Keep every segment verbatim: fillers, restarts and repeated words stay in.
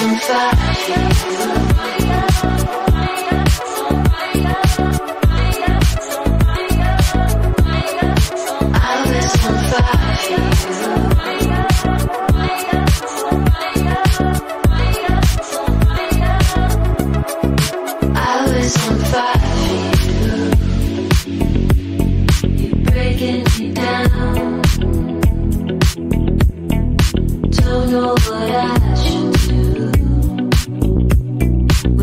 Don't know what I should do.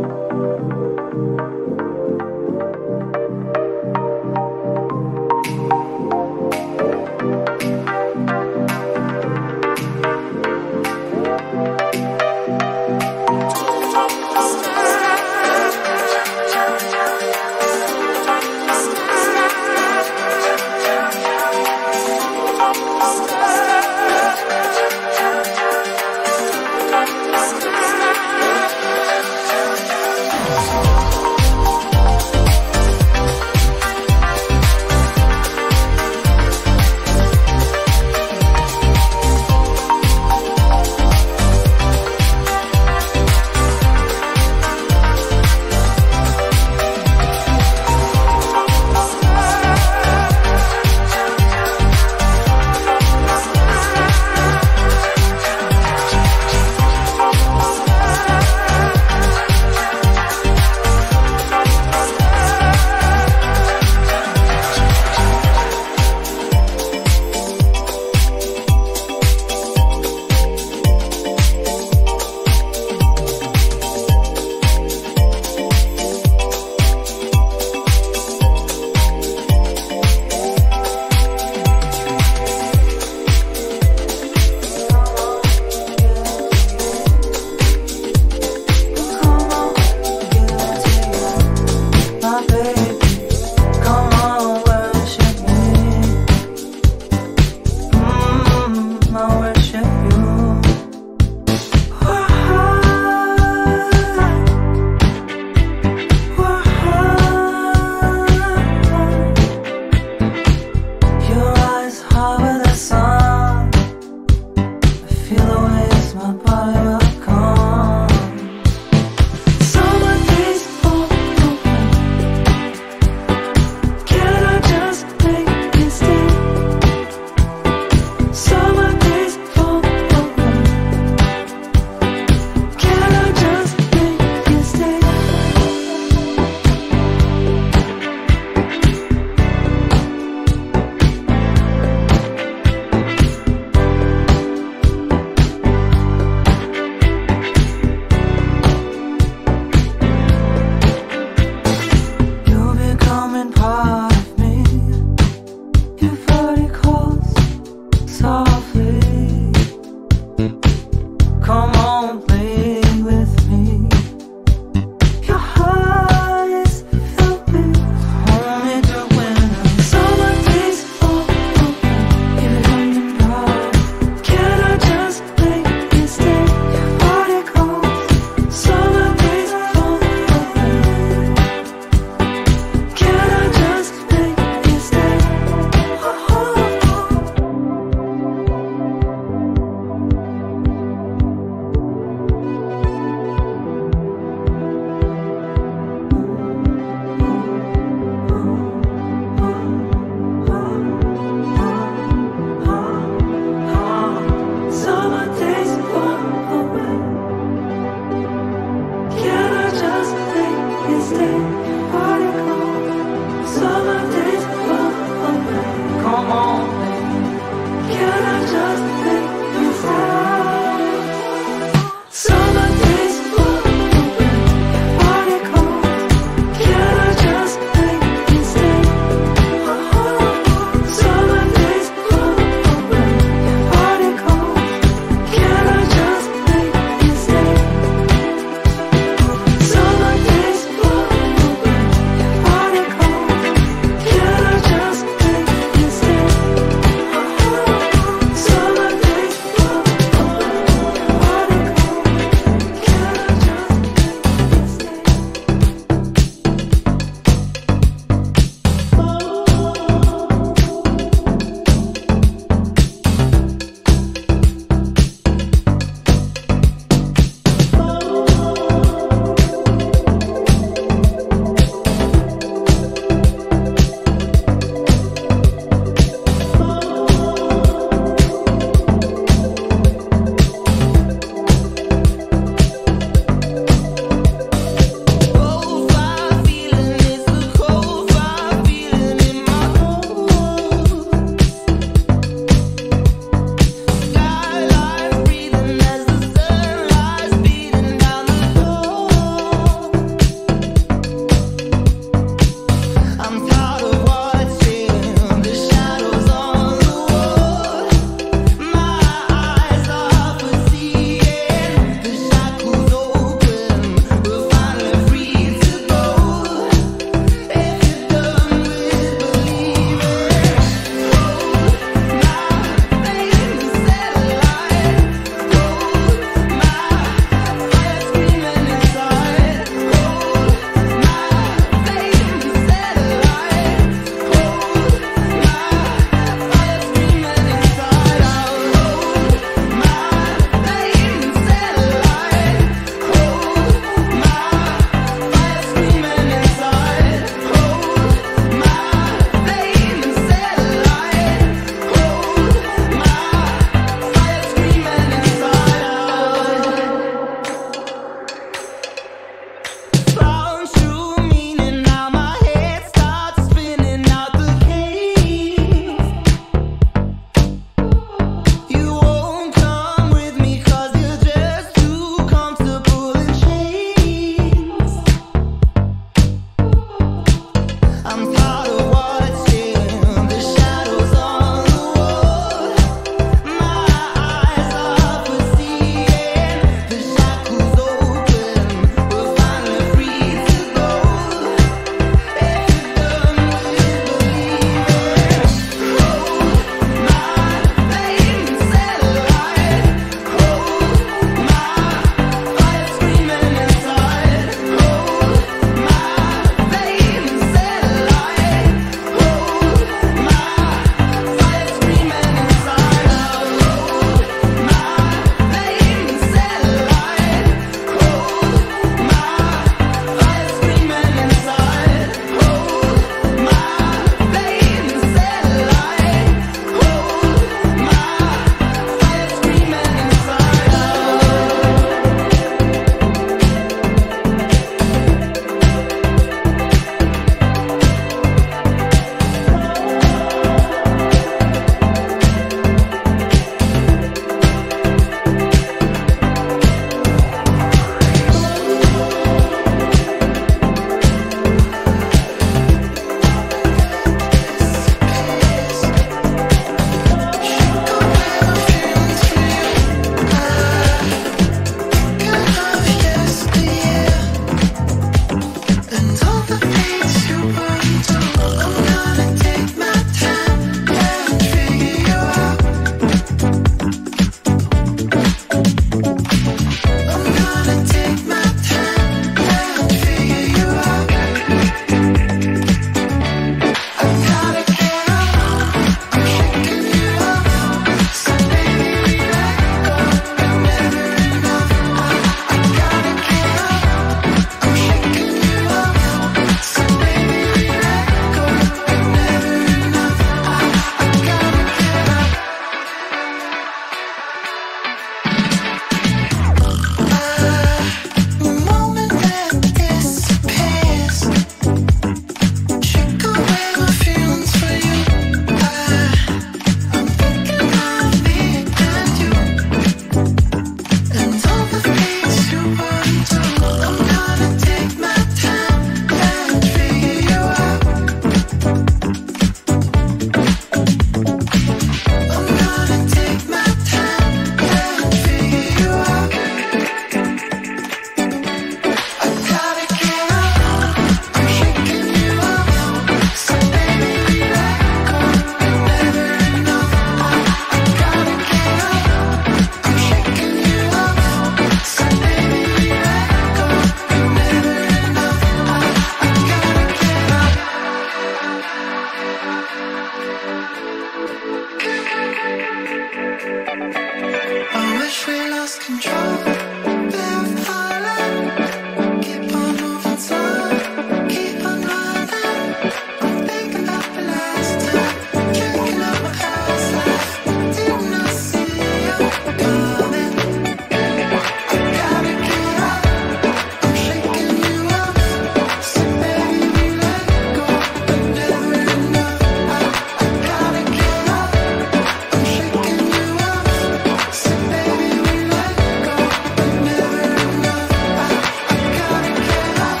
I wish we lost control. We're falling. Keep on moving slow. Keep on running. I'm thinking about the last time. Drinking up my past life. Did not see you coming. I gotta get up. I'm shaking you off. So baby, we let go, but never enough. I, I gotta get up. I'm shaking you off. So baby, we let go, but never enough. I, I gotta get up.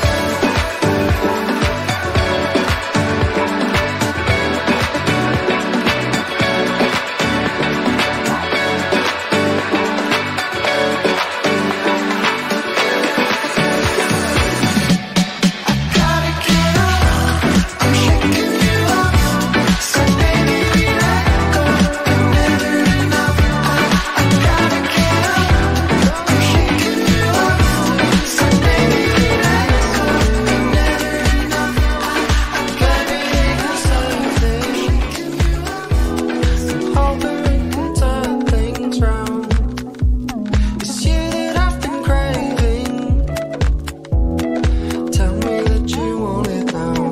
Gotta get up. I'm shaking you off. So baby, we let go, but never enough. I, I gotta get up. I'm shaking you off. So baby, we let go, but never enough. I, I gotta get something. Hoping we can turn things round. It's you that I've been craving. Tell me that you want it now.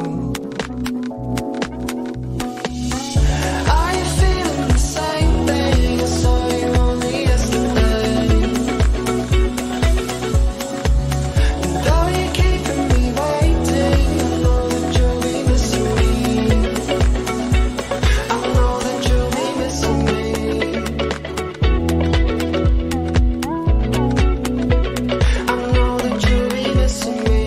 Are you feeling the same thing? I saw you only yesterday. And though you're keeping me waiting, I know that you'll be missing me. I know that you'll be missing me. I know that you'll be missing me.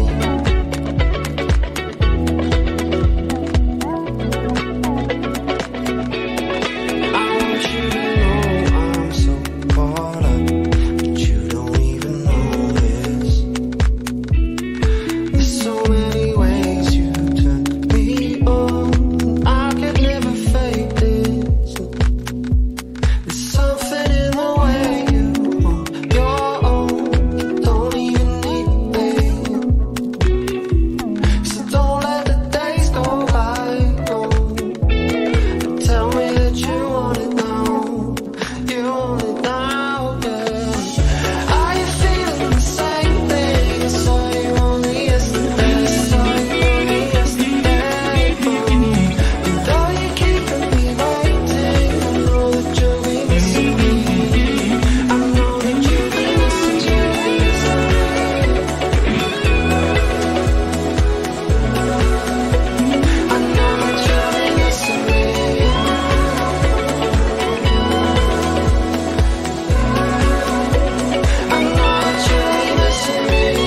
I want you to know I'm so caught up, but you don't even know this. There's so many ways you turn me on. I could never fake this. There's something in the way you hold your own. Don't even need me. So don't let the days go by. No. Tell me that you want it now. You want it now, yeah. Are you feeling the same thing? I saw you only yesterday. Saw you only yesterday. And though you're keeping me waiting, I know that you'll be missing me. I know that you'll be missing me. I know that you'll be missing me. I know that you'll be missing me.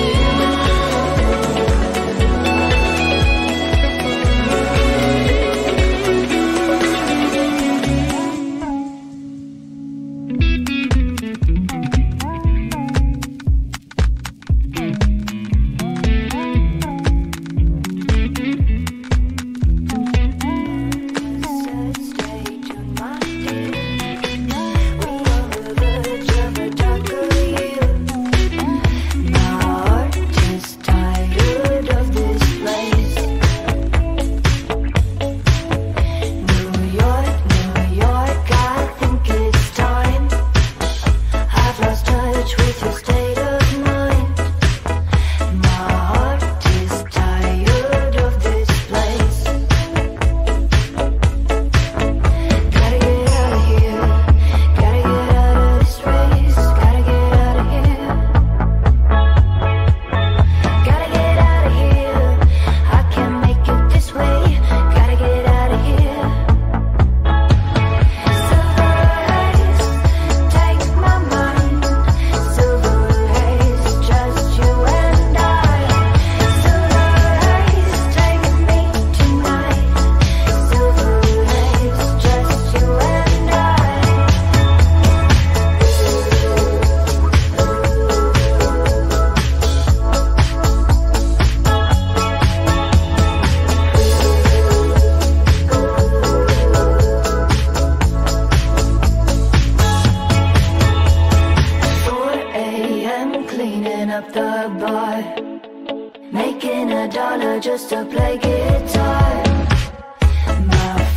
Cleaning up the bar, making a dollar just to play guitar. My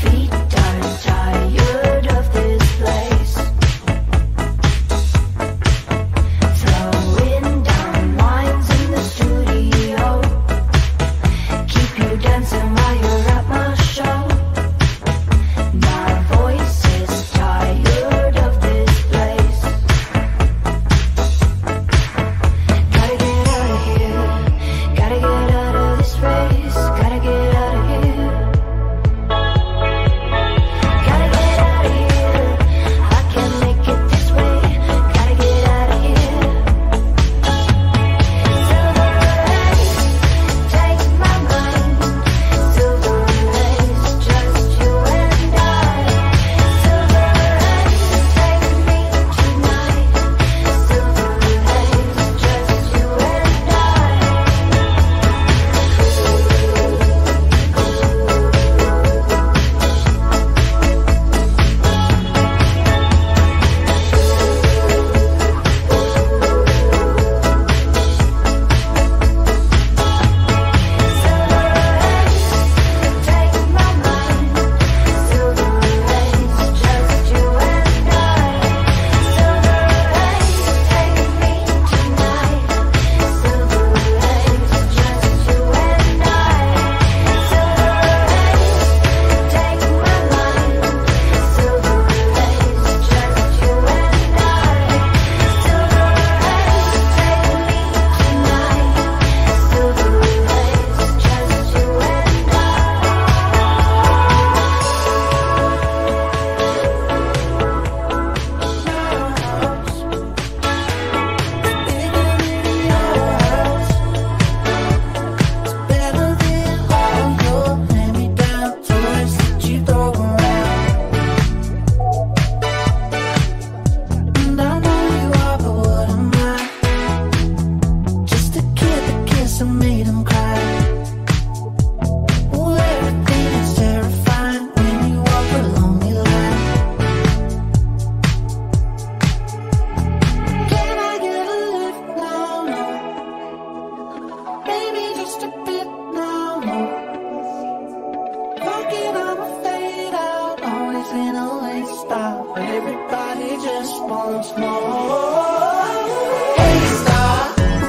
Everybody just wants more. Hey star,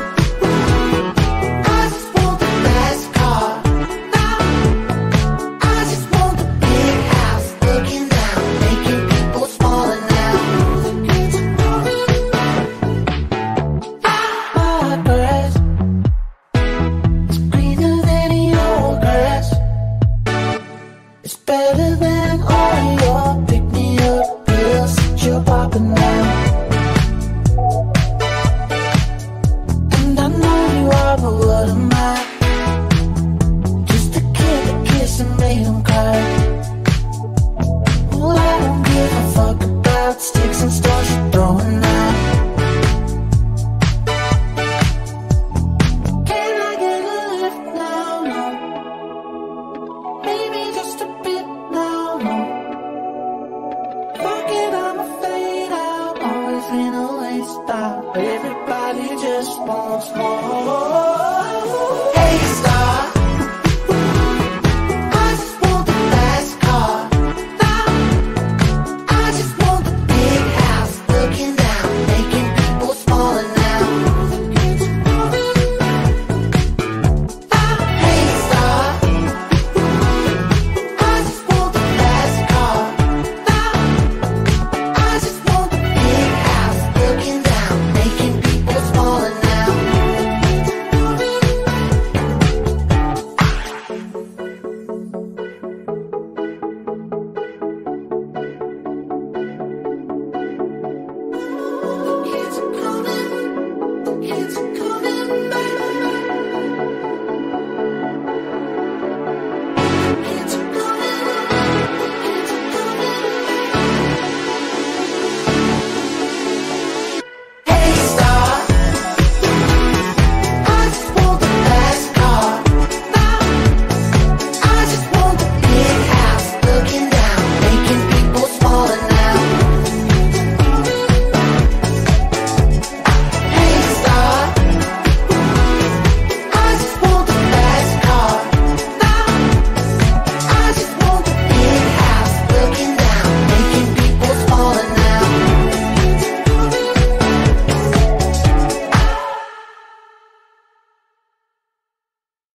I just want the best car. Now, I just want the big house, looking down, making people smaller now. My grass is greener than your grass. It's better than all your pick-me-up pills that you're popping now. And I know you are, but what am I? Just a kid that kissed and made him cry. Well, I don't give a fuck about sticks and stones you're throwing out. Can I get a lift now? No. Maybe just a bit now, no. Fuck it, I'ma fade out. Always in a late stop. Everybody just wants more.